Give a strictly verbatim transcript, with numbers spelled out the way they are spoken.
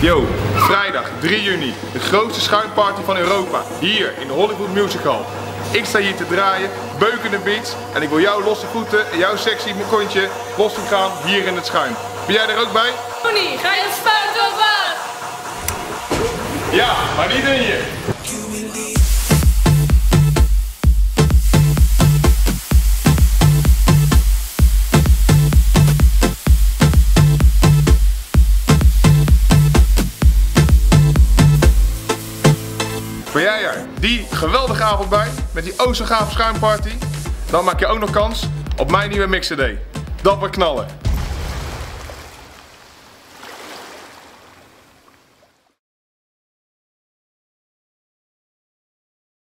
Yo, vrijdag drie juni, de grootste schuimparty van Europa, hier in de Hollywood Music Hall. Ik sta hier te draaien, beukende beats en ik wil jouw losse voeten en jouw sexy kontje los doen gaan hier in het schuim. Ben jij er ook bij? Tony, ga je spuiten of wat? Ja, maar niet in je. Ben jij er die geweldige avond bij, met die o zo gave schuimparty? Dan maak je ook nog kans op mijn nieuwe mixcd. Dat wordt knallen.